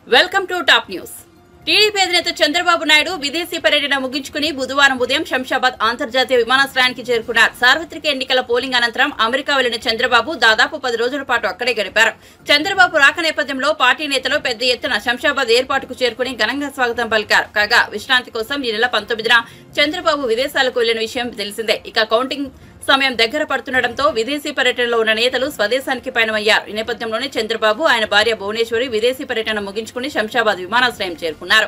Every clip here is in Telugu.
Welcome to top news. TDP అధినేత చంద్రబాబు నాయుడు విదేశీ పర్యటన ముగించుకుని బుధవారం ఉదయం శంషాబాద్ అంతర్జాతీయ విమానాశ్రయానికి చేరుకున్నారు. సార్వత్రిక ఎన్నికల పోలింగ్ అనంతరం అమెరికా వెళ్లిన చంద్రబాబు దాదాపు 10 రోజుల పాటు అక్కడే గడిపారు. చంద్రబాబు రాక నేపథ్యంలో పార్టీ నేతలు పెద్ద ఎత్తున శంషాబాద్ ఎయిర్పోర్టుకు చేరుకుని ఘనంగా స్వాగతం పలికారు. కాగా విశ్రాంతి కోసం ఈ నెల 19న చంద్రబాబు విదేశాలకు వెళ్లిన విషయం తెలిసిందే. ఇక కౌంటింగ్ సమయం దగ్గర పడుతుండటంతో విదేశీ పర్యటనలో ఉన్న నేతలు స్వదేశానికి పయనమయ్యారు. ఈ నేపథ్యంలోనే చంద్రబాబు ఆయన భార్య భువనేశ్వరి విదేశీ పర్యటన ముగించుకుని శంషాబాద్ విమానాశ్రయం చేరుకున్నారు.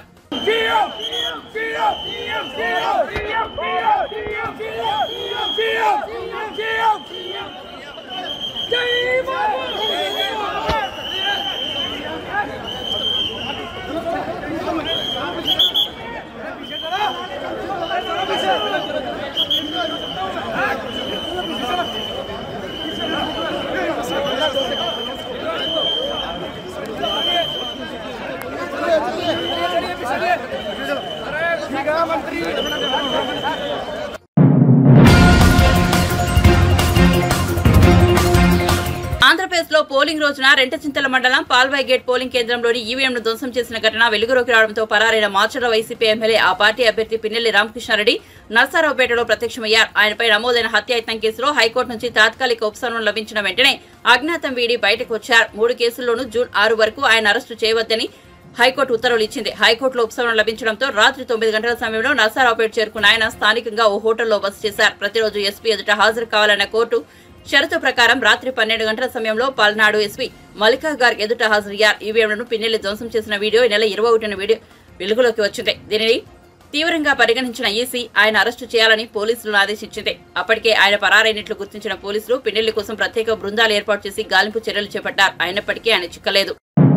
ఆంధ్రప్రదేశ్ లో పోలింగ్ రోజున రెంటచింతల మండలం పాల్వాయి గేట్ పోలింగ్ కేంద్రంలోని ఈవీఎంను ధ్వంసం చేసిన ఘటన వెలుగులోకి రావడంతో పరారైన మార్చర్ల వైసీపీ ఎమ్మెల్యే ఆ పార్టీ అభ్యర్థి పిన్నెల్లి రామకృష్ణారెడ్డి నర్సారావుపేటలో ప్రత్యక్షమయ్యారు. ఆయనపై నమోదైన హత్యాయత్నం కేసులో హైకోర్టు నుంచి తాత్కాలిక ఉపశమనం లభించిన వెంటనే అజ్ఞాతం వీడి బయటకు వచ్చారు. 3 కేసుల్లోనూ జూన్ 6 వరకు ఆయన అరెస్టు చేయవద్దని హైకోర్టు ఉత్తర్వులు ఇచ్చింది. హైకోర్టులో ఉపశమనం లభించడంతో రాత్రి 9 గంటల సమయంలో నర్సారావుపేట చేరుకున్న ఆయన స్థానికంగా ఓ హోటల్లో బస చేశారు. ప్రతిరోజు ఎస్పీ ఎదుట హాజరు కావాలన్న కోర్టు షరతు ప్రకారం రాత్రి 12 గంటల సమయంలో పల్నాడు ఎస్పీ మల్లికా గార్గ్ ఎదుట హాజరయ్యారు. ఈవీఎంలను పిన్నెల్లి ధ్వంసం చేసిన వీడియో ఈ నెల 21న వీడియో వెలుగులోకి వచ్చింది. దీనిని తీవ్రంగా పరిగణించిన ఈసీ ఆయన అరెస్టు చేయాలని పోలీసులను ఆదేశించింది. అప్పటికే ఆయన పరారైనట్లు గుర్తించిన పోలీసులు పిన్నెల్లి కోసం ప్రత్యేక బృందాలు ఏర్పాటు చేసి గాలింపు చర్యలు చేపట్టారు. అయినప్పటికీ ఆయన చిక్కలేదు.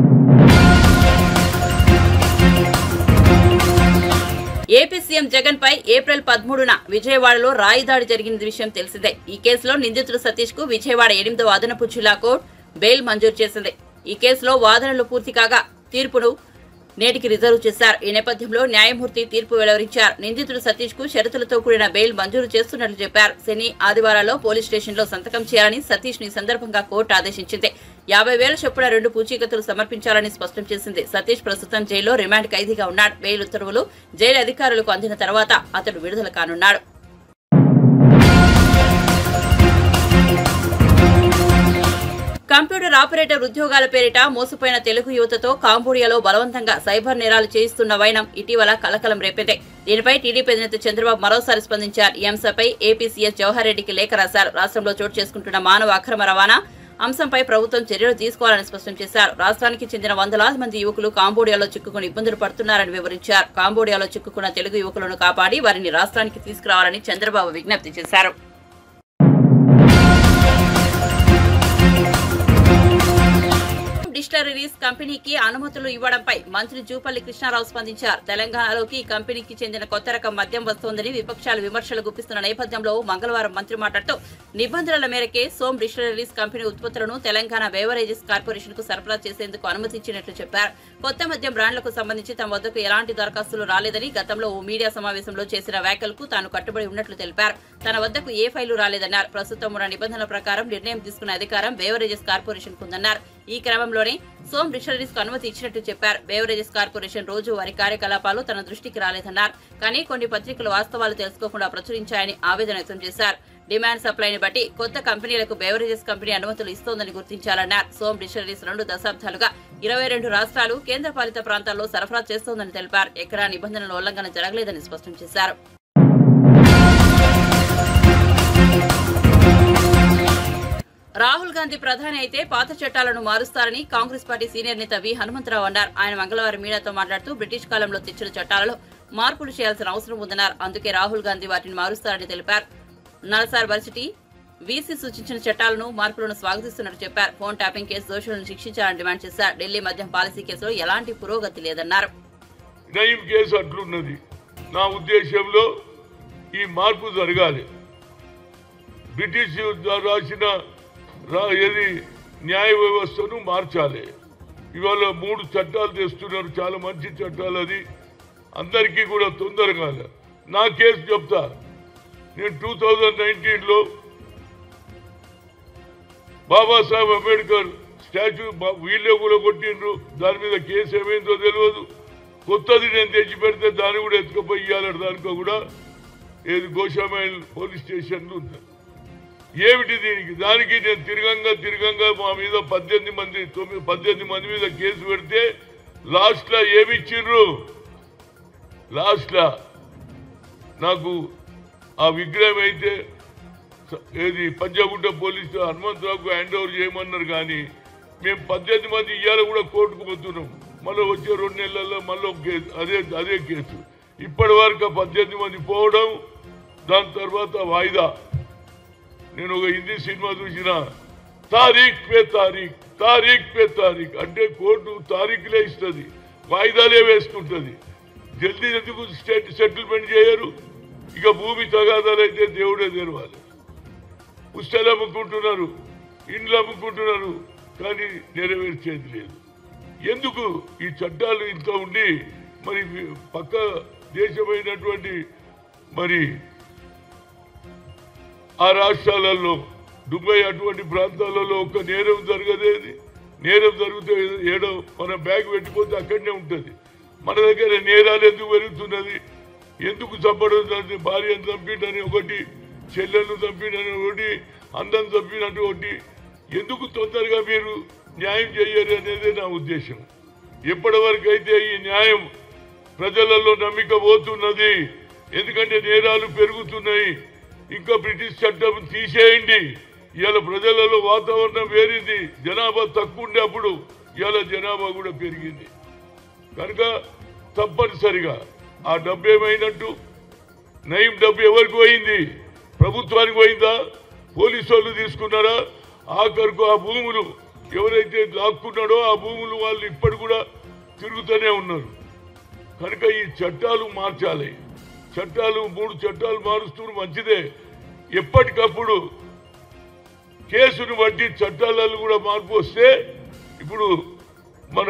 ఏపీ సీఎం జగన్ పై ఏప్రిల్ 13న విజయవాడలో రాయి దాడి జరిగిన విషయం తెలిసిందే. ఈ కేసులో నిందితుడు సతీష్ కు విజయవాడ 8వ అదనపు జిల్లా కోర్టు బెయిల్ మంజూరు చేసింది. ఈ కేసులో వాదనలు పూర్తి కాగా తీర్పును నేటికి రిజర్వ్ చేశారు. ఈ నేపథ్యంలో న్యాయమూర్తి తీర్పు వెలువరించారు. నిందితుడు సతీష్ కు షరతులతో కూడిన బెయిల్ మంజూరు చేస్తున్నట్లు చెప్పారు. శని ఆదివారాల్లో పోలీస్ స్టేషన్లో సంతకం చేయాలని సతీష్ ని సందర్భంగా కోర్టు ఆదేశించింది. 50,000 చొప్పున 2 పూచీకత్తులు సమర్పించాలని స్పష్టం చేసింది. సతీష్ ప్రస్తుతం జైల్లో రిమాండ్ ఖైదీగా ఉన్నాడు. బెయిల్ ఉత్తర్వులు జైలు అధికారులకు అందిన తర్వాత అతడు విడుదల కానున్నాడు. కంప్యూటర్ ఆపరేటర్ ఉద్యోగాల పేరిట మోసపోయిన తెలుగు యువతతో కాంబోడియాలో బలవంతంగా సైబర్ నేరాలు చేయిస్తున్న వైనం ఇటీవల కలకలం రేపింది. దీనిపై టీడీపీ అధినేత చంద్రబాబు మరోసారి స్పందించారు. ఈ అంశంపై ఏపీ సీఎస్ జవహర్ రెడ్డికి లేఖ రాశారు. రాష్ట్రంలో చోటు చేసుకుంటున్న మానవ అక్రమ రవాణా అంశంపై ప్రభుత్వం చర్యలు తీసుకోవాలని స్పష్టం చేశారు. రాష్ట్రానికి చెందిన వందలాది మంది యువకులు కాంబోడియాలో చిక్కుకుని ఇబ్బందులు పడుతున్నారని వివరించారు. కాంబోడియాలో చిక్కుకున్న తెలుగు యువకులను కాపాడి వారిని రాష్ట్రానికి తీసుకురావాలని చంద్రబాబు విజ్ఞప్తి చేశారు. డిస్టిలరీస్ కంపెనీకి అనుమతులు ఇవ్వడంపై మంత్రి జూపల్లి కృష్ణారావు స్పందించారు. తెలంగాణలోకి ఈ కంపెనీకి చెందిన కొత్త రకం మద్యం వస్తోందని విపక్షాలు విమర్శలు గుప్పిస్తున్న నేపథ్యంలో మంగళవారం మంత్రి మాట్లాడుతూ నిబంధనల మేరకే సోమ్ డిస్టిలరీస్ కంపెనీ ఉత్పత్తులను తెలంగాణ బేవరేజెస్ కార్పొరేషన్ కు సరఫరా చేసేందుకు అనుమతించినట్లు చెప్పారు. కొత్త మద్యం బ్రాండ్లకు సంబంధించి తమ వద్దకు ఎలాంటి దరఖాస్తులు రాలేదని గతంలో ఓ మీడియా సమావేశంలో చేసిన వ్యాఖ్యలకు తాను కట్టుబడి ఉన్నట్లు తెలిపారు. తన వద్దకు ఏ ఫైలు రాలేదన్నారు. ప్రస్తుతం ఉన్న నిబంధనల ప్రకారం నిర్ణయం తీసుకునే అధికారం బేవరేజెస్ కార్పొరేషన్ కుందన్నారు. ఈ క్రమంలోనే సోమ్ డిస్టిలరీస్ కు అనుమతి ఇచ్చినట్టు చెప్పారు. బేవరేజెస్ కార్పొరేషన్ రోజు వారి కార్యకలాపాలు తన దృష్టికి రాలేదన్నారు. కానీ కొన్ని పత్రికలు వాస్తవాలు తెలుసుకోకుండా ప్రచురించాయని ఆవేదన వ్యక్తం చేశారు. డిమాండ్ సప్లైని బట్టి కొత్త కంపెనీలకు బేవరేజెస్ కంపెనీ అనుమతులు ఇస్తోందని గుర్తించాలన్నారు. సోమ్ డిస్టిలరీస్ 2 దశాబ్దాలుగా 22 రాష్ట్రాలు కేంద్రపాలిత ప్రాంతాల్లో సరఫరా చేస్తోందని తెలిపారు. ఎక్కడా నిబంధనల ఉల్లంఘన జరగలేదని స్పష్టం చేశారు. రాహుల్ గాంధీ ప్రధాని అయితే పాత చట్టాలను మారుస్తారని కాంగ్రెస్ పార్టీ సీనియర్ నేత వి హనుమంతరావు అన్నారు. ఆయన మంగళవారం మీడియాతో మాట్లాడుతూ బ్రిటిష్ కాలంలో తెచ్చిన చట్టాలలో మార్పులు చేయాల్సిన అవసరం ఉందన్నారు. అందుకే రాహుల్ గాంధీ వాటిని మారుస్తారని తెలిపారు. నల్సార్ వర్సిటీ వీసీ సూచించిన చట్టాలను మార్పులను స్వాగతిస్తున్నట్టు చెప్పారు. ఫోన్ ట్యాపింగ్ కేసు దోషులను శిక్షించాలని డిమాండ్ చేశారు. ఢిల్లీ మద్యం పాలసీ కేసులో ఎలాంటి పురోగతి లేదన్నారు. నా ఉద్దేశంలో ఈ మార్పు జరగాలి. బ్రిటిష్ రాసిన న్యాయ వ్యవస్థను మార్చాలి. ఇవాళ 3 చట్టాలు తెస్తున్నారు, చాలా మంచి చట్టాలు. అది అందరికీ కూడా తొందరగా నా కేసు చెప్తా. నేను 2019లో బాబాసాహెబ్ అంబేద్కర్ స్టాచ్యూ వీళ్ళే కూడా కొట్టిండ్రు, దాని మీద కేసు ఏమైందో తెలియదు. కొత్తది నేను తెచ్చి పెడితే దాన్ని కూడా ఎత్తుకుపోయి ఇవ్వాలంటే దానికో కూడా ఏది గోషామైల్ పోలీస్ స్టేషన్లు ఉంది. ఏమిటి దానికి నేను తిరగంగా మా మీద 18 మంది మీద కేసు పెడితే లాస్ట్లో ఏమిచ్చిండ్రు? లాస్ట్లో నాకు ఆ విగ్రహం అయితే ఏది పంజాగుట్ట పోలీసు హనుమంతరావుకు హ్యాండ్ ఓవర్ చేయమన్నారు. కానీ మేము 18 మంది ఇవాళ కూడా కోర్టుకు పోతున్నాం. మళ్ళీ వచ్చే 2 నెలల్లో మళ్ళీ ఒక కేసు, అదే కేసు. ఇప్పటి వరకు 18 మంది పోవడం, దాని తర్వాత వాయిదా. నేను ఒక హిందీ సినిమా చూసిన, తారీఖ్ పే తారీఖ్ అంటే కోర్టు తారీఖులే ఇస్తుంది, వాయిదాలే వేసుకుంటుంది. జల్దీ ఎందుకు సెటిల్మెంట్ చేయరు? ఇక భూమి తగాదాలు అయితే దేవుడే తెరవాలి. పుస్తకాలు అమ్ముకుంటున్నారు, ఇండ్లు అమ్ముకుంటున్నారు, కానీ నెరవేర్చేది లేదు. ఎందుకు ఈ చట్టాలు ఇంత ఉండి మరి పక్క దేశమైనటువంటి మరి ఆ రాష్ట్రాలలో దుబాయ్ అటువంటి ప్రాంతాలలో ఒక నేరం జరగదేది. నేరం జరిగితే ఏడో మన బ్యాగ్ పెట్టిపోతే అక్కడనే ఉంటుంది. మన దగ్గర నేరాలు ఎందుకు పెరుగుతున్నది? ఎందుకు చంపడం? భార్యను చంపిండని ఒకటి, చెల్లెలను చంపిండని ఒకటి, అందం చంపినట్టు ఒకటి. ఎందుకు తొందరగా మీరు న్యాయం చేయరు అనేది నా ఉద్దేశం. ఎప్పటి వరకు అయితే ఈ న్యాయం ప్రజలలో నమ్మిక పోతున్నది, ఎందుకంటే నేరాలు పెరుగుతున్నాయి. ఇంకా బ్రిటిష్ చట్టం తీసేయండి. ఇవాళ ప్రజలలో వాతావరణం వేరింది. జనాభా తక్కువ ఉండే అప్పుడు ఇవాళ జనాభా కూడా పెరిగింది. కనుక తప్పనిసరిగా ఆ డబ్బు ఏమైనట్టు? నయం డబ్బు ఎవరికి పోయింది? ప్రభుత్వానికి పోయిందా? పోలీసు వాళ్ళు తీసుకున్నారా? ఆఖరుకు ఆ భూములు ఎవరైతే లాక్కున్నాడో ఆ భూములు వాళ్ళు ఇప్పటి కూడా తిరుగుతూనే ఉన్నారు. కనుక ఈ చట్టాలు మార్చాలి. చట్టాలు 3 చట్టాలు మారుస్తూ మంచిదే. ఎప్పటికప్పుడు కేసును బట్టి చట్టాలలో కూడా మార్పు వస్తే, ఇప్పుడు మన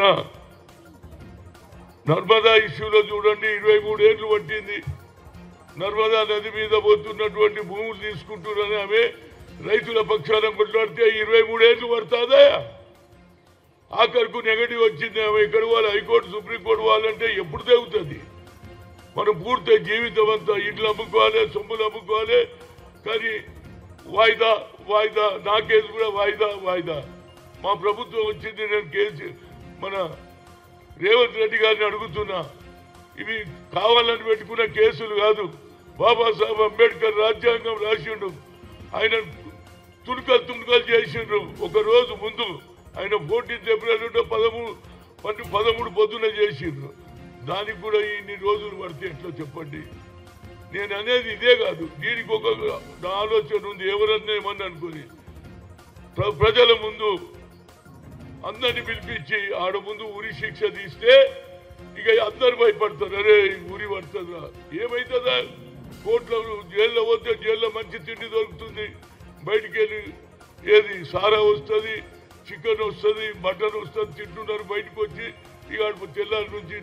నర్మదా ఇష్యూలో చూడండి, 23 ఏళ్ళు పట్టింది. నర్మదా నది మీద పోతున్నటువంటి భూములు తీసుకుంటున్నారని ఆమె రైతుల పక్షాన కొట్లాడితే 23 ఏళ్ళు పడుతుందా? ఆఖరుకు నెగటివ్ వచ్చింది. ఆమె ఎక్కడ వాళ్ళు హైకోర్టు సుప్రీంకోర్టు వాళ్ళంటే ఎప్పుడు తెగుతుంది? మనం పూర్తి జీవితం అంతా ఇండ్లు అమ్ముకోవాలి, సొమ్ములు అమ్ముకోవాలి. కానీ వాయిదా నా కేసు కూడా వాయిదా. మా ప్రభుత్వం వచ్చింది, నేను కేసు మన రేవంత్ రెడ్డి గారిని అడుగుతున్నా, ఇవి కావాలని పెట్టుకున్న కేసులు కాదు. బాబాసాహెబ్ అంబేద్కర్ రాజ్యాంగం రాసిండు, ఆయన తుణుకలు చేసిండ్రు. ఒక రోజు ముందు ఆయన 14 ఏప్రిల్ 13 పొద్దున చేసిండ్రు. దానికి కూడా ఇన్ని రోజులు పడితే ఎట్లా చెప్పండి? నేను అనేది ఇదే కాదు, దీనికి ఒక ఆలోచన ఉంది. ఎవరన్నా ఏమన్నా అనుకుని ప్రజల ముందు అందరిని పిలిపించి ఆడ ముందు ఉరి శిక్ష తీస్తే ఇక అందరు భయపడతారు. అరే ఉరి పడుతుందా? ఏమవుతుందా? కోర్టులో జైల్లో పోతే జైల్లో మంచి తిండి దొరుకుతుంది. బయటికి వెళ్ళి ఏది సారా వస్తుంది, చికెన్ వస్తుంది, మటన్ వస్తుంది, తింటున్నారు. బయటకు వచ్చి ఇక తెల్లారి నుంచి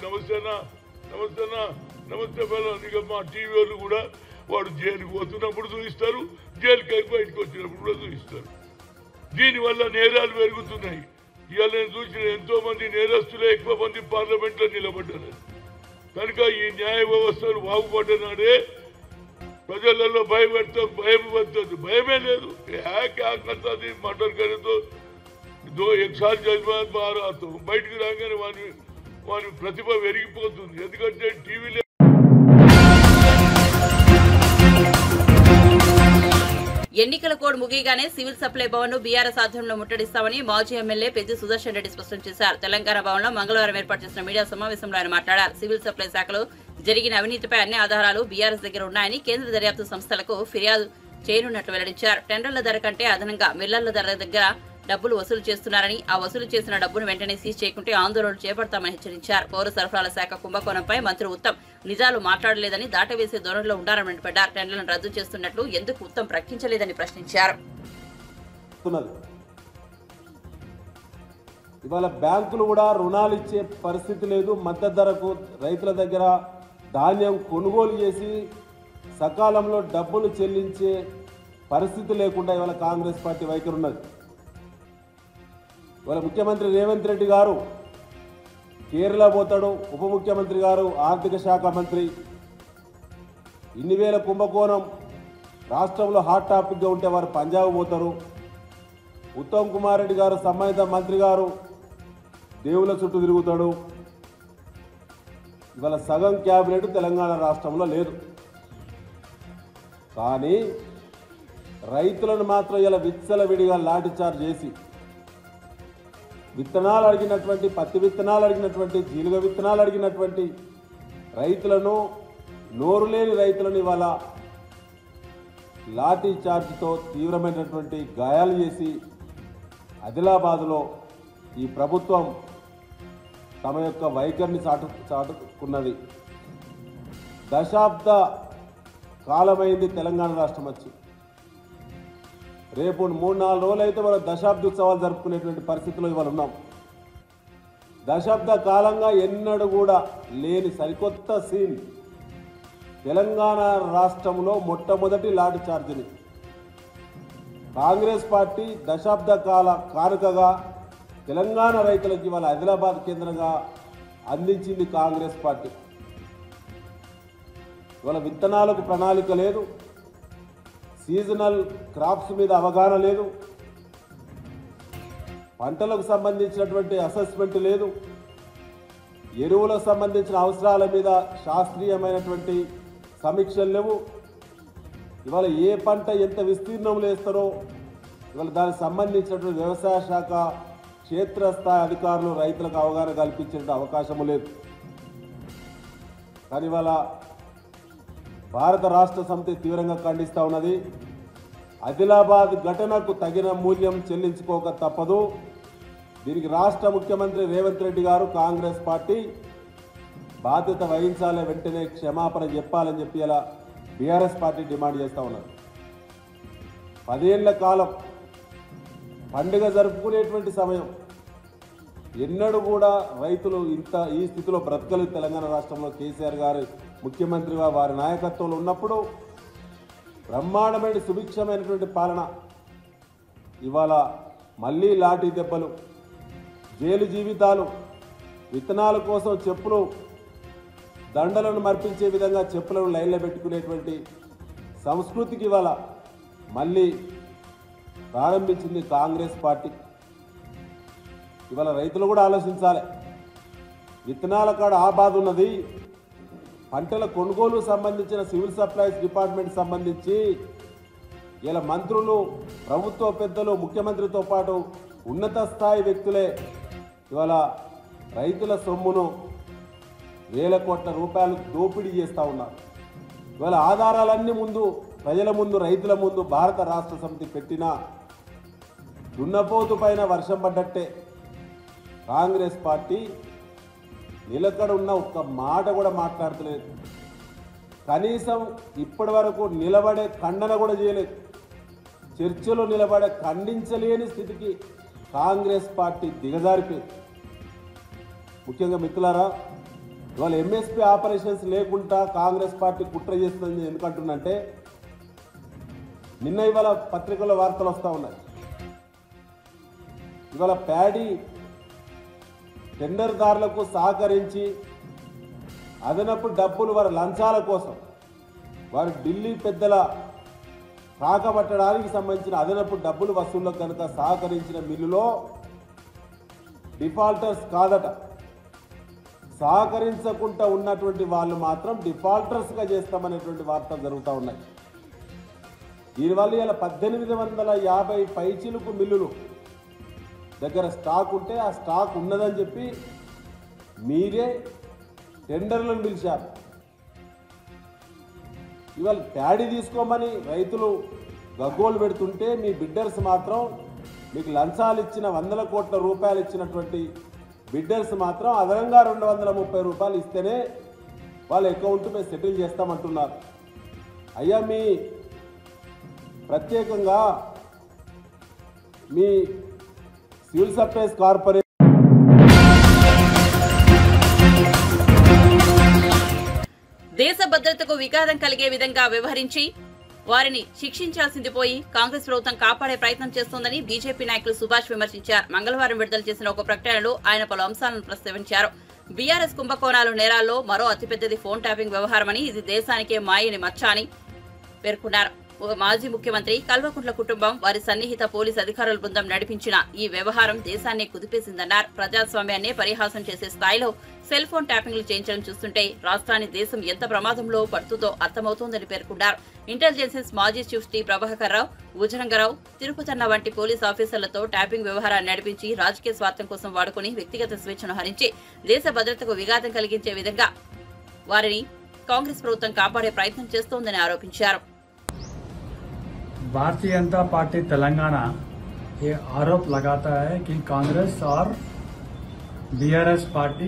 నమస్తే బలం. ఇక మా టీవీ వాళ్ళు కూడా వాడు జైలుకి పోతున్నప్పుడు చూపిస్తారు, జైలుకి బయటకు వచ్చినప్పుడు కూడా చూపిస్తారు. దీనివల్ల నేరాలు పెరుగుతున్నాయి. ఇవాళ నేను చూసిన ఎంతో మంది నేరస్తులే ఎక్కువ మంది పార్లమెంట్లో నిలబడ్డారు. కనుక ఈ న్యాయ వ్యవస్థలు బాగుపడ్డనాడే ప్రజలలో భయం పడుతుంది. భయమే లేదు. మటర్ కరేతో 1 साल జజ్బాత్ బారాతో బయటికి రాగానే వాని ప్రతిభ పెరిగిపోతుంది. ఎందుకంటే టీవీలో ఎన్నికల కోడ్ ముగియగానే సివిల్ సప్లై భవన్ ను బీఆర్ఎస్ ఆధ్వర్యంలో ముట్టడిస్తామని మాజీ ఎమ్మెల్యే పెద్ది సుదర్శన్ రెడ్డి స్పష్టం చేశారు. తెలంగాణ భవన్ లో మంగళవారం ఏర్పాటు చేసిన మీడియా సమావేశంలో ఆయన మాట్లాడారు. సివిల్ సప్లై శాఖలో జరిగిన అవినీతిపై అన్ని ఆధారాలు బీఆర్ఎస్ దగ్గర ఉన్నాయని కేంద్ర దర్యాప్తు సంస్థలకు ఫిర్యాదు చేయనున్నట్లు వెల్లడించారు. టెండర్ల ధర కంటే అదనంగా మిల్లర్ల ధర దగ్గర డబ్బులు వసూలు చేస్తున్నారని, ఆ వసూలు చేసిన డబ్బును వెంటనే సీజ్ చేయకుంటే ఆందోళనలు చేపడతామని హెచ్చరించారు. పౌర సరఫరాల శాఖ కుంభకోణంపై మంత్రి ఉత్తమ్ నిజాలు మాట్లాడలేదని, దాటవేసే ధోరణిలో ఉండాలని మండిపడ్డారు. టెండర్లను రద్దు చేస్తున్నట్లు ఎందుకు ఉత్తమ్ ప్రకటించలేదని ప్రశ్నించారు. ఇవాళ బ్యాంకులు కూడా రుణాలు ఇచ్చే పరిస్థితి లేదు. మద్దతు ధరకు రైతుల దగ్గర ధాన్యం కొనుగోలు చేసి సకాలంలో డబ్బులు చెల్లించే పరిస్థితి లేకుండా ఇవాళ కాంగ్రెస్ పార్టీ వైఖరి ఉన్నది. ఇవాళ ముఖ్యమంత్రి రేవంత్ రెడ్డి గారు కేరళ పోతాడు, ఉప ముఖ్యమంత్రి గారు ఆర్థిక శాఖ మంత్రి. ఇన్ని వేల కుంభకోణం రాష్ట్రంలో హాట్ టాపిక్గా ఉంటే వారు పంజాబ్ పోతారు. ఉత్తమ్ కుమార్ రెడ్డి గారు సంబంధిత మంత్రి గారు దేవుళ్ళ చుట్టూ తిరుగుతాడు. ఇవాళ సగం క్యాబినెట్ తెలంగాణ రాష్ట్రంలో లేదు. కానీ రైతులను మాత్రం ఇలా విచ్చలవిడిగా లాఠీచార్జ్ చేసి విత్తనాలు అడిగినటువంటి, పత్తి విత్తనాలు అడిగినటువంటి, జీలుగ విత్తనాలు అడిగినటువంటి రైతులను, నోరు లేని రైతులను ఇవాళ లాఠీ చార్జ్తో తీవ్రమైనటువంటి గాయాలు చేసి ఆదిలాబాద్లో ఈ ప్రభుత్వం తమ యొక్క వైఖరిని చాటుకున్నది. దశాబ్ద కాలమైంది తెలంగాణ రాష్ట్రం వచ్చి. రేపు 3-4 రోజులు అయితే మనం దశాబ్ద ఉత్సవాలు జరుపుకునేటువంటి పరిస్థితిలో ఇవాళ ఉన్నాం. దశాబ్ద కాలంగా ఎన్నడూ కూడా లేని సరికొత్త సీన్ తెలంగాణ రాష్ట్రంలో మొట్టమొదటి లాఠీ చార్జిని కాంగ్రెస్ పార్టీ దశాబ్ద కాల కానుకగా తెలంగాణ రైతులకు ఇవాళ ఆదిలాబాద్ కేంద్రంగా అందించింది కాంగ్రెస్ పార్టీ. ఇవాళ విత్తనాలకు ప్రణాళిక లేదు, సీజనల్ క్రాప్స్ మీద అవగాహన లేదు, పంటలకు సంబంధించినటువంటి అసెస్మెంట్ లేదు, ఎరువులకు సంబంధించిన అవసరాల మీద శాస్త్రీయమైనటువంటి సమీక్షలు లేవు. ఇవాళ ఏ పంట ఎంత విస్తీర్ణంలో వేస్తారో ఇవాళ దానికి సంబంధించినటువంటి వ్యవసాయ శాఖ క్షేత్రస్థాయి అధికారులు రైతులకు అవగాహన కల్పించే అవకాశము లేదు. కానీ ఇవాళ భారత రాష్ట్ర సమితి తీవ్రంగా ఖండిస్తూ ఉన్నది. ఆదిలాబాద్ ఘటనకు తగిన మూల్యం చెల్లించుకోక తప్పదు. దీనికి రాష్ట్ర ముఖ్యమంత్రి రేవంత్ రెడ్డి గారు, కాంగ్రెస్ పార్టీ బాధ్యత వహించాలి, వెంటనే క్షమాపణ చెప్పాలని చెప్పి ఇలా బీఆర్ఎస్ పార్టీ డిమాండ్ చేస్తూ ఉన్నారు. 10 ఏళ్ల కాలం పండుగ జరుపుకునేటువంటి సమయం ఎన్నడూ కూడా రైతులు ఈ స్థితిలో బ్రతకలు. తెలంగాణ రాష్ట్రంలో కేసీఆర్ గారు ముఖ్యమంత్రిగా వారి నాయకత్వంలో ఉన్నప్పుడు బ్రహ్మాండమైన సుభిక్షమైనటువంటి పాలన. ఇవాళ మళ్ళీ లాఠీ దెబ్బలు, జైలు జీవితాలు, విత్తనాల కోసం చెప్పులు, దండలను మర్పించే విధంగా చెప్పులను లైన్లో పెట్టుకునేటువంటి సంస్కృతికి ఇవాళ మళ్ళీ ప్రారంభించింది కాంగ్రెస్ పార్టీ. ఇవాళ రైతులు కూడా ఆలోచించాలి. విత్తనాల కాడ ఆ బాధ ఉన్నది. పంటల కొనుగోలు సంబంధించిన సివిల్ సప్లైస్ డిపార్ట్మెంట్ సంబంధించి ఇలా మంత్రులు, ప్రభుత్వ పెద్దలు, ముఖ్యమంత్రితో పాటు ఉన్నత స్థాయి వ్యక్తులే ఇవాళ రైతుల సొమ్మును వేల కోట్ల రూపాయలు దోపిడీ చేస్తూ ఉన్నారు. ఇవాళ ఆధారాలన్నీ ముందు ప్రజల ముందు, రైతుల ముందు భారత రాష్ట్ర సమితి పెట్టిన దున్నపోతు పైన వర్షం పడ్డట్టే కాంగ్రెస్ పార్టీ నిలకడ ఉన్న ఒక్క మాట కూడా మాట్లాడతలేదు. కనీసం ఇప్పటి వరకు నిలబడే ఖండన కూడా చేయలేదు. చర్చలో నిలబడే ఖండించలేని స్థితికి కాంగ్రెస్ పార్టీ దిగజారిపోయింది. ముఖ్యంగా మిత్రులారా, ఇవాళ ఎంఎస్పీ ఆపరేషన్స్ లేకుండా కాంగ్రెస్ పార్టీ కుట్ర చేస్తుంది. ఎందుకంటున్నంటే నిన్న ఇవాళ పత్రికల్లో వార్తలు వస్తూ ఉన్నాయి. ఇవాళ ప్యాడీ టెండర్దారులకు సహకరించి అదనపు డబ్బులు వారి లంచాల కోసం, వారు ఢిల్లీ పెద్దల కాకబట్టడానికి సంబంధించిన అదనపు డబ్బులు వసూళ్లకు కనుక సహకరించిన మిల్లులో డిఫాల్టర్స్ కాదట. సహకరించకుండా ఉన్నటువంటి వాళ్ళు మాత్రం డిఫాల్టర్స్గా చేస్తామనేటువంటి వార్తలు జరుగుతూ ఉన్నాయి. దీనివల్ల ఇలా 1850 పైచిలుకు మిల్లులు దగ్గర స్టాక్ ఉంటే ఆ స్టాక్ ఉన్నదని చెప్పి మీరే టెండర్లను పిలిచారు. ఇవాళ ప్యాడీ తీసుకోమని రైతులు గగ్గోలు పెడుతుంటే మీ బిడ్డర్స్ మాత్రం మీకు లంచాలు ఇచ్చిన 100 కోట్ల రూపాయలు ఇచ్చినటువంటి బిడ్డర్స్ మాత్రం అదనంగా 230 రూపాయలు ఇస్తేనే వాళ్ళ అకౌంట్ మేము సెటిల్ చేస్తామంటున్నారు. అయ్యా, మీ ప్రత్యేకంగా మీ సివిల్ సప్లైస్ కార్పొరేషన్ దేశ భద్రతకు విఘాతం కలిగే విధంగా వ్యవహరించి వారిని శిక్షించాల్సింది పోయి కాంగ్రెస్ ప్రభుత్వం కాపాడే ప్రయత్నం చేస్తోందని బీజేపీ నాయకులు సుభాష్ విమర్శించారు. మంగళవారం విడుదల చేసిన ఒక ప్రకటనలో ఆయన పలు అంశాలను ప్రస్తావించారు. బీఆర్ఎస్ కుంభకోణాలు నేరాల్లో మరో అతిపెద్దది ఫోన్ ట్యాపింగ్ వ్యవహారమని, ఇది దేశానికే మాయని మచ్చ అని పేర్కొన్నారు. మాజీ ముఖ్యమంత్రి కల్వకుంట్ల కుటుంబం, వారి సన్నిహిత పోలీసు అధికారుల బృందం నడిపించిన ఈ వ్యవహారం దేశాన్ని కుదిపేసిందన్నారు. ప్రజాస్వామ్యాన్ని పరిహాసం చేసే స్థాయిలో సెల్ ఫోన్ ట్యాపింగ్లు చేయించడం చూస్తుంటే రాష్ట్రాన్ని దేశం ఎంత ప్రమాదంలో పడుతుందో అర్థమవుతోందని పేర్కొన్నారు. ఇంటెలిజెన్స్ మాజీ చీఫ్ టీ ప్రభాకర్ రావు, భుజరంగరావు, తిరుపతన్న వంటి పోలీసు ఆఫీసర్లతో ట్యాపింగ్ వ్యవహారాన్ని నడిపించి రాజకీయ స్వార్థం కోసం వాడుకుని వ్యక్తిగత స్వేచ్ఛను హరించి దేశ భద్రతకు విఘాతం కలిగించే విధంగా వారిని కాంగ్రెస్ ప్రభుత్వం కాపాడే ప్రయత్నం చేస్తోందని ఆరోపించారు. भारतीय जनता पार्टी तेलंगाना ये आरोप लगाता है कि कांग्रेस और बीआरएस पार्टी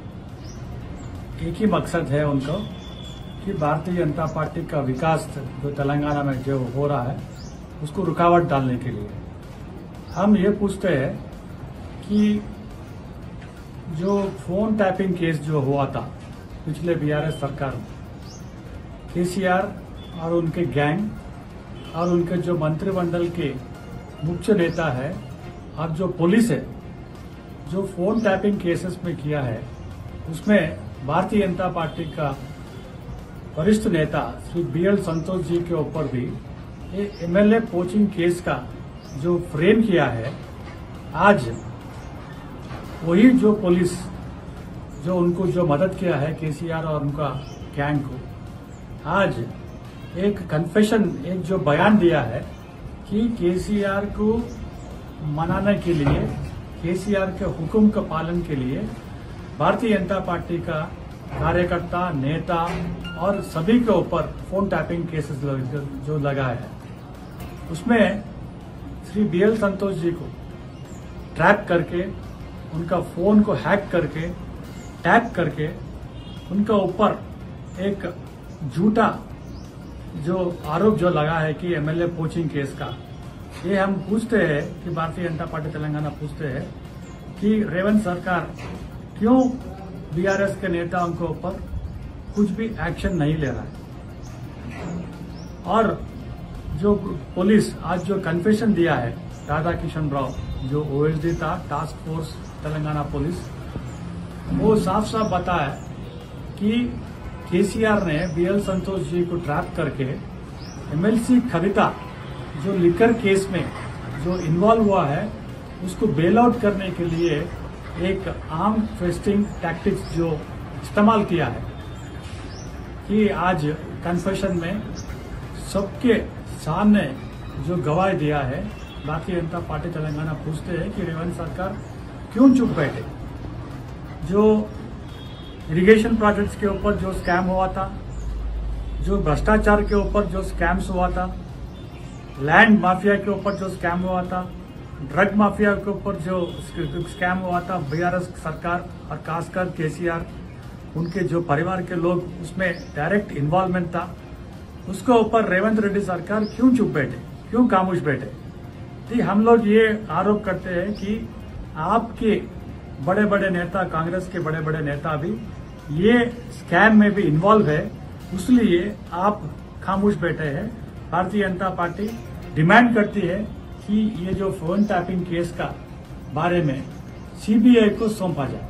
एक ही मकसद है उनको कि भारतीय जनता पार्टी का विकास जो तेलंगाना में जो हो रहा है उसको रुकावट डालने के लिए हम ये पूछते हैं कि जो फोन टैपिंग केस जो हुआ था पिछले बीआरएस सरकार में, केसीआर और उनके गैंग और उनके जो मंत्रिमंडल के मुख्य नेता है और जो पुलिस है जो फोन टैपिंग केसेस में किया है, उसमें भारतीय जनता पार्टी का वरिष्ठ नेता श्री बीएल संतोष जी के ऊपर भी ये एमएलए पोचिंग केस का जो फ्रेम किया है, आज वही जो पुलिस जो उनको जो मदद किया है केसीआर और उनका गैंग को, आज एक कन्फेशन, एक जो बयान दिया है कि केसीआर को मनाने के लिए, केसीआर के हुक्म का पालन के लिए भारतीय जनता पार्टी का कार्यकर्ता, नेता और सभी के ऊपर फोन टैपिंग केसेस जो लगाए हैं, उसमें श्री बीएल संतोष जी को ट्रैप करके, उनका फोन को हैक करके, टैप करके उनका ऊपर एक झूठा जो आरोप जो लगा है कि एमएलए पोचिंग केस का, ये हम पूछते हैं कि भारतीय जनता पार्टी तेलंगाना पूछते हैं कि रेवंत सरकार क्यों बीआरएस के नेताओं के ऊपर कुछ भी एक्शन नहीं ले रहा है। और जो पुलिस आज जो कन्फेशन दिया है राधा किशन राव जो ओएसडी था, टास्क फोर्स तेलंगाना पुलिस, वो साफ साफ बताया कि केसीआर ने बीएल संतोष जी को ट्रैप करके एमएलसी कविता जो लिकर केस में जो इन्वॉल्व हुआ है उसको बेल आउट करने के लिए एक आर्म फेस्टिंग टैक्टिक्स जो इस्तेमाल किया है कि आज कन्फेशन में सबके सामने जो गवाही दिया है, भारतीय जनता पार्टी तेलंगाना पूछते हैं कि रेवंत सरकार क्यों चुप बैठे। जो इरिगेशन प्रोजेक्ट्स के ऊपर जो स्कैम हुआ था, जो भ्रष्टाचार के ऊपर जो स्कैम्स हुआ था, लैंड माफिया के ऊपर जो स्कैम हुआ था, ड्रग माफिया के ऊपर जो स्कैम हुआ था, बीआरएस सरकार और खासकर केसीआर उनके जो परिवार के लोग उसमें डायरेक्ट इन्वॉल्वमेंट था, उसके ऊपर रेवंत रेड्डी सरकार क्यों चुप बैठे, क्यों खामोश बैठे। तो हम लोग ये आरोप करते हैं कि आपके बड़े बड़े नेता, कांग्रेस के बड़े बड़े नेता भी ये स्कैम में भी इन्वॉल्व है, इसलिए आप खामोश बैठे हैं। भारतीय जनता पार्टी डिमांड करती है कि ये जो फोन टैपिंग केस का बारे में सीबीआई को सौंपा जाए।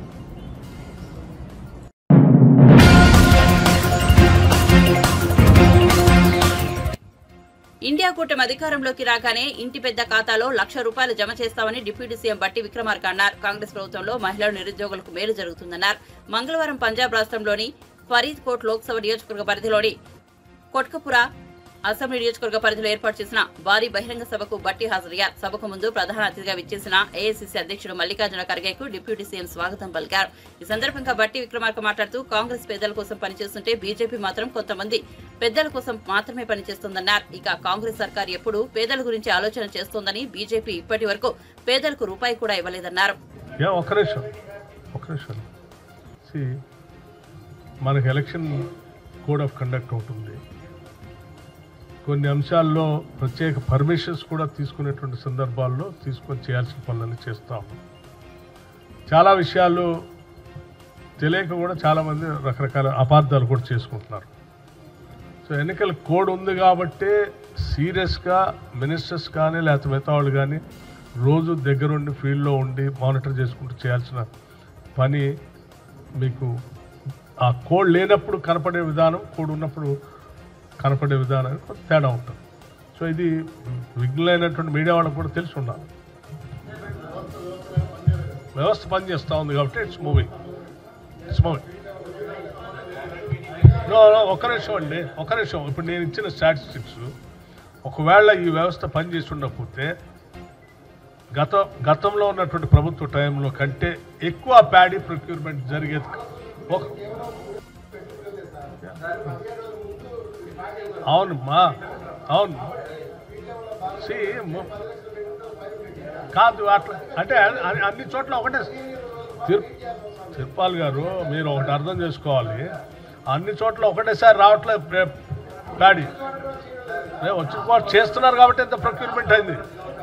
ఇండియా కూటమి అధికారంలోకి రాగానే ఇంటి పెద్ద ఖాతాలో ₹1,00,000 జమ చేస్తామని డిప్యూటీ సీఎం బట్టి విక్రమార్క అన్నారు. కాంగ్రెస్ ప్రభుత్వంలో మహిళలు, నిరుద్యోగులకు మేలు జరుగుతుందన్నారు. మంగళవారం పంజాబ్ రాష్ట్రంలోని ఫరీద్కోట్ లోక్సభ నియోజకవర్గ పరిధిలోని కొట్కపురా అసెంబ్లీ నియోజకవర్గ పరిధిలో ఏర్పాటు చేసిన భారీ బహిరంగ సభకు బట్టి హాజరయ్యారు. సభకు ముందు ప్రధాన అతిథిగా విచ్చేసిన ఏఐసీసీ అధ్యక్షుడు మల్లికార్జున ఖర్గేకు డిప్యూటీ సీఎం స్వాగతం పలికారు. ఈ సందర్భంగా బట్టి విక్రమార్క మాట్లాడుతూ కాంగ్రెస్ పేదల కోసం పనిచేస్తుంటే బీజేపీ మాత్రం కొంతమంది పెద్దల కోసం మాత్రమే పనిచేస్తోందన్నారు. ఇక కాంగ్రెస్ సర్కార్ ఎప్పుడూ పేదల గురించి ఆలోచన చేస్తోందని, బీజేపీ ఇప్పటి వరకు పేదలకు రూపాయి కూడా ఇవ్వలేదన్నారు. మనకి ఎలక్షన్ కోడ్ ఆఫ్ కండక్ట్ ఉంటుంది. కొన్ని అంశాల్లో ప్రత్యేక పర్మిషన్స్ కూడా తీసుకునేటువంటి సందర్భాల్లో తీసుకొని చేయాల్సిన పనులన్నీ చేస్తాము. చాలా విషయాలు తెలియక కూడా చాలామంది రకరకాల అపార్థాలు కూడా చేసుకుంటున్నారు. సో ఎన్నికల కోడ్ ఉంది కాబట్టి సీరియస్గా మినిస్టర్స్ కానీ లేకపోతే మిగతా వాళ్ళు కానీ రోజు దగ్గరుండి ఫీల్డ్లో ఉండి మానిటర్ చేసుకుంటూ చేయాల్సిన పని మీకు ఆ కోడ్ లేనప్పుడు కనపడే విధానం, కోడ్ ఉన్నప్పుడు కనపడే విధానం కొంత తేడా ఉంటుంది. సో ఇది విఘ్నులైనటువంటి మీడియా వాళ్ళకు కూడా తెలిసి ఉండాలి. వ్యవస్థ పనిచేస్తూ ఉంది కాబట్టి ఇట్స్ మూవింగ్. ఒక్క నిమిషం అండి, ఒక్క నిమిషం. ఇప్పుడు నేను ఇచ్చిన స్టాటిస్టిక్స్ ఒకవేళ ఈ వ్యవస్థ పనిచేసి ఉండకపోతే గతంలో ఉన్నటువంటి ప్రభుత్వ టైంలో కంటే ఎక్కువ ప్యాడీ ప్రొక్యూర్మెంట్ జరిగేది. అవునమ్మా, అవును. కాదు అట్లా అంటే అన్ని చోట్ల ఒకటే. తిరుపాల్ గారు మీరు ఒకటి అర్థం చేసుకోవాలి, అన్ని చోట్ల ఒకటేసారి రావట్లేదు ప్యాడీ. వచ్చిన వాళ్ళు చేస్తున్నారు కాబట్టి ఎంత ప్రొక్యూర్మెంట్ అయింది.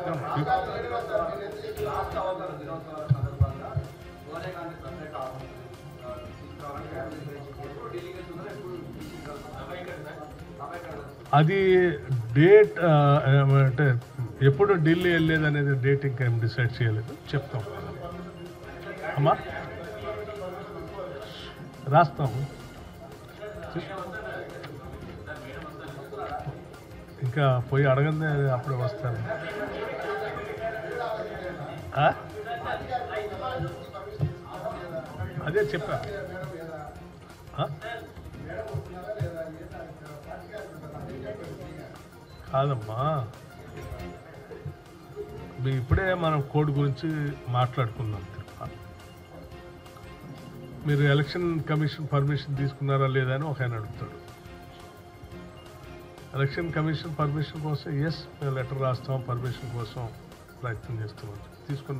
అది డేట్ అంటే ఎప్పుడు ఢిల్లీ వెళ్ళేది అనేది డేట్ ఇంకా ఏం డిసైడ్ చేయలేదు, చెప్తాం అమ్మా, రాస్తాము. ఇంకా పోయి అడగందే అప్పుడే వస్తాను. అదే చెప్పా కాదమ్మా, ఇప్పుడే మనం కోడ్ గురించి మాట్లాడుకున్నాం. మీరు ఎలక్షన్ కమిషన్ పర్మిషన్ తీసుకున్నారా లేదా అని ఒక ఆయన అడుగుతాడు. ఎలక్షన్ కమిషన్ పర్మిషన్ కోసం ఎస్ మేము లెటర్ రాస్తాం, పర్మిషన్ కోసం ప్రయత్నం చేస్తున్నాం. తీసుకుని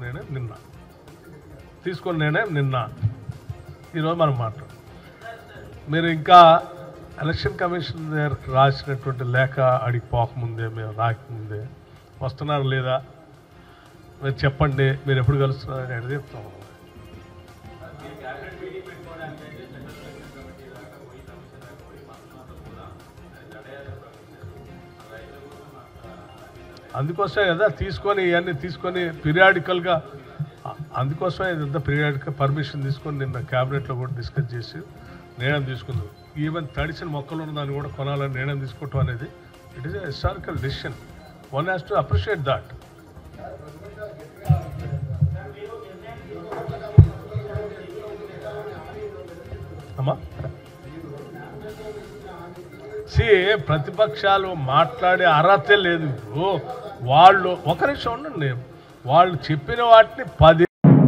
నేనే నిన్న ఈరోజు మనం మాట్లాడు. మీరు ఇంకా ఎలక్షన్ కమిషన్ దగ్గర రాసినటువంటి లేఖ అడిగి పోకముందే, మేము రాకముందే వస్తున్నారు లేదా మీరు చెప్పండి, మీరు ఎప్పుడు కలుస్తున్నారని అడిగి చెప్తాము. అందుకోసమే కదా తీసుకొని ఇవన్నీ తీసుకొని పీరియాడికల్గా, అందుకోసమే ఇదంతా పీరియాడికల్ పర్మిషన్ తీసుకొని నిన్న క్యాబినెట్లో కూడా డిస్కస్ చేసి నిర్ణయం తీసుకుందాం. ఈవెన్ తడిసిన మొక్కలు ఉన్న దాన్ని కూడా కొనాలని నిర్ణయం తీసుకోవటం అనేది it is a historical decision. One has to appreciate that. అమ్మా ప్రతిపక్షాలు మాట్లాడే అర్హతే లేదు. వాళ్ళు ఒక నిమిషం ఉండండి, వాళ్ళు చెప్పిన వాటిని 10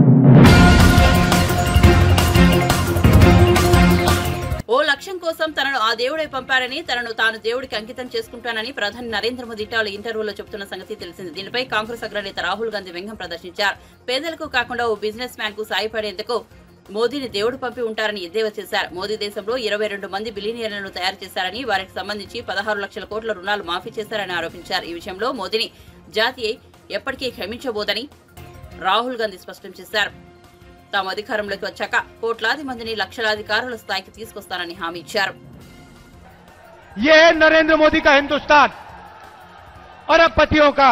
ఓ లక్ష్యం కోసం తనను ఆ దేవుడే పంపారని, తనను తాను దేవుడికి అంకితం చేసుకుంటానని ప్రధాని నరేంద్ర మోదీ ఇటీవల ఇంటర్వ్యూలో చెబుతున్న సంగతి తెలిసింది. దీనిపై కాంగ్రెస్ అగ్రనేత రాహుల్ గాంధీ వ్యంగ్యం ప్రదర్శించారు. పేదలకు కాకుండా ఓ బిజినెస్ మ్యాన్ కు సాయపడేందుకు మోదీని దేవుడు పంపి ఉంటారని ఎద్దేవా చేశారు. మోదీ దేశంలో 22 మంది బిలియనీర్లను తయారు చేశారని, వారికి సంబంధించి 16 లక్షల కోట్ల రుణాలు మాఫీ చేశారని ఆరోపించారు. ఈ విషయంలో మోదీని జాతి ఎప్పటికీ క్షమించబోదని రాహుల్ గాంధీ స్పష్టం చేశారు. తాము అధికారంలోకి వచ్చాక కోట్లాది మందిని లక్షలాధికారుల స్థాయికి తీసుకొస్తానని హామీ ఇచ్చారు. ये नरेंद्र मोदी का हिंदुस्तान, अरबपतियों का।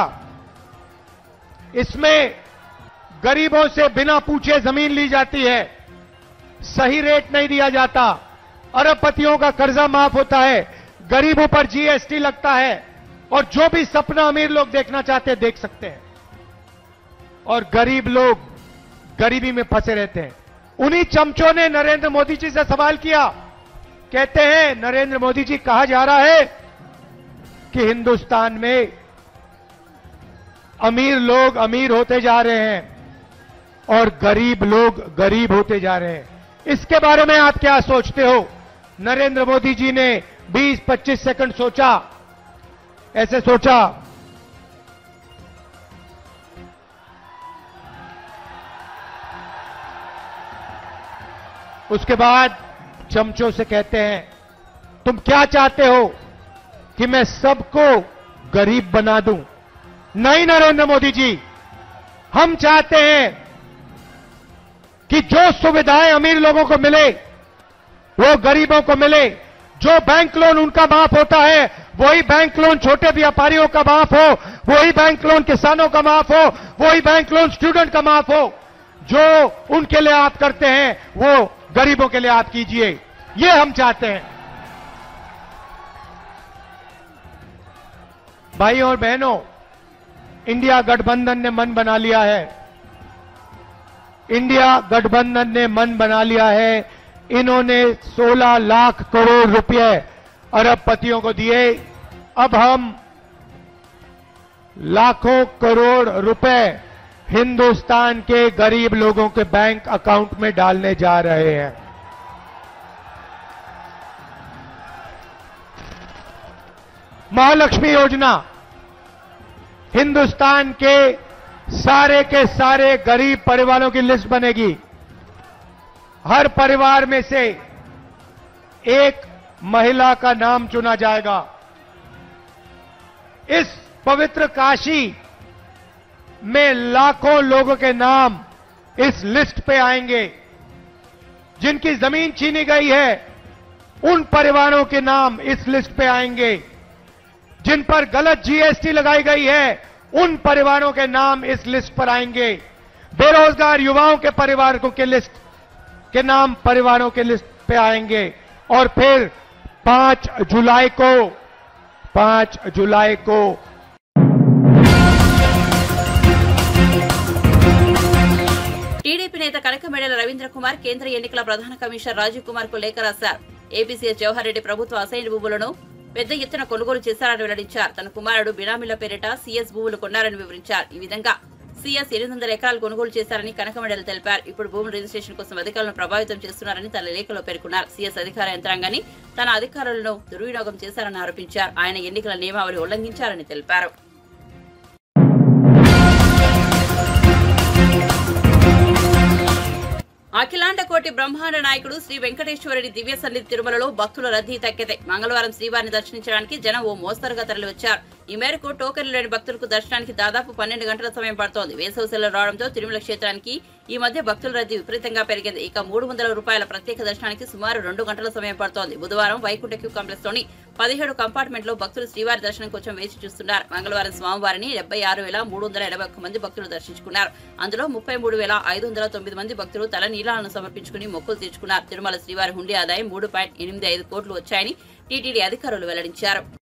इसमें गरीबों से बिना पूछे जमीन ली जाती है, सही रेट नहीं दिया जाता, अरबपतियों का कर्जा माफ होता है, गरीबों पर जीएसटी लगता है, और जो भी सपना अमीर लोग देखना चाहते हैं देख सकते हैं, और गरीब लोग गरीबी में फंसे रहते हैं। उन्हीं चमचों ने नरेंद्र मोदी जी से सवाल किया, कहते हैं नरेंद्र मोदी जी कहा जा रहा है कि हिंदुस्तान में अमीर लोग अमीर होते जा रहे हैं और गरीब लोग गरीब होते जा रहे हैं, इसके बारे में आप क्या सोचते हो? नरेंद्र मोदी जी ने 20-25 सेकंड सोचा, ऐसे सोचा, उसके बाद चमचों से कहते हैं तुम क्या चाहते हो कि मैं सबको गरीब बना दूं? नहीं नरेंद्र मोदी जी, हम चाहते हैं कि जो सुविधाएं अमीर लोगों को मिले वो गरीबों को मिले, जो बैंक लोन उनका माफ होता है वही बैंक लोन छोटे व्यापारियों का माफ हो, वही बैंक लोन किसानों का माफ हो, वही बैंक लोन स्टूडेंट का माफ हो। जो उनके लिए आप करते हैं वो गरीबों के लिए आप कीजिए, ये हम चाहते हैं। भाइयों और बहनों, इंडिया गठबंधन ने मन बना लिया है। इंडिया गठबंधन ने मन बना लिया है। इन्होंने 16 लाख करोड़ रुपए अरबपतियों को दिए। अब हम लाखों करोड़ रुपए हिंदुस्तान के गरीब लोगों के बैंक अकाउंट में डालने जा रहे हैं। महालक्ष्मी योजना हिंदुस्तान के सारे गरीब परिवारों की लिस्ट बनेगी। हर परिवार में से एक महिला का नाम चुना जाएगा। इस पवित्र काशी में लाखों लोगों के नाम इस लिस्ट पे आएंगे। जिनकी जमीन छीनी गई है उन परिवारों के नाम इस लिस्ट पे आएंगे। जिन पर गलत जीएसटी लगाई गई है उन परिवारों के नाम इस लिस्ट पर आएंगे। बेरोजगार युवाओं के परिवारों के लिस्ट के नाम परिवारों के लिस्ट पे आएंगे। और फिर 5 जुलाई को టీడీపీ నేత కనకమేడల రవీంద్ర కుమార్ కేంద్ర ఎన్నికల ప్రధాన కమిషనర్ రాజీవ్ కుమార్ కు లేఖ రాశారు. ఏపీసీఎస్ జవహర్ రెడ్డి ప్రభుత్వ అసైన్ భూములను పెద్ద ఎత్తున కొనుగోలు చేశారని వెల్లడించారు. తన కుమారుడు బినామీల పేరిట సీఎస్ భూములు కొన్నారని వివరించారు. ఈ విధంగా సీఎస్ 800 ఎకరాలు కొనుగోలు చేశారని కనకమేడల తెలిపారు. ఇప్పుడు భూముల రిజిస్ట్రేషన్ కోసం అధికారులను ప్రభావితం చేస్తున్నారని తన లేఖలో పేర్కొన్నారు. సీఎస్ అధికార యంత్రాంగాన్ని తన అధికారులను దుర్వినియోగం చేశారని ఆరోపించారు. ఆయన ఎన్నికల నియమావళి ఉల్లంఘించారని తెలిపారు. అఖిలాండ కోటి బ్రహ్మాండ నాయకుడు శ్రీ వెంకటేశ్వరుడి దివ్య సన్నిధి తిరుమలలో భక్తుల రద్దీ తగ్గితే మంగళవారం శ్రీవారిని దర్శించడానికి జనం ఓ మోస్తరుగా తరలివచ్చారు. ఈ మేరకు టోకెన్లు లేని భక్తులకు దర్శనానికి దాదాపు 12 గంటల సమయం పడుతోంది. వేసవి సెలవు రావడంతో తిరుమల క్షేత్రానికి ఈ మధ్య భక్తుల రద్దీ విపరీతంగా పెరిగింది. ఇక 300 రూపాయల ప్రత్యేక దర్శనానికి సుమారు 2 గంటల సమయం పడుతోంది. బుధవారం వైకుంఠ క్యూ కాంప్లెక్స్ లోని 17 కంపార్ట్మెంట్లో భక్తులు శ్రీవారి దర్శనం కోసం వేచి చూస్తున్నారు. మంగళవారం స్వామివారిని 76,381 మంది భక్తులు దర్శించుకున్నారు. అందులో 33,509 మంది భక్తులు తల నీలాలను సమర్పించుకుని మొక్కులు తీర్చుకున్నారు. తిరుమల శ్రీవారి హుండీ ఆదాయం 3.85 కోట్లు వచ్చాయని టీటీడీ అధికారులు వెల్లడించారు.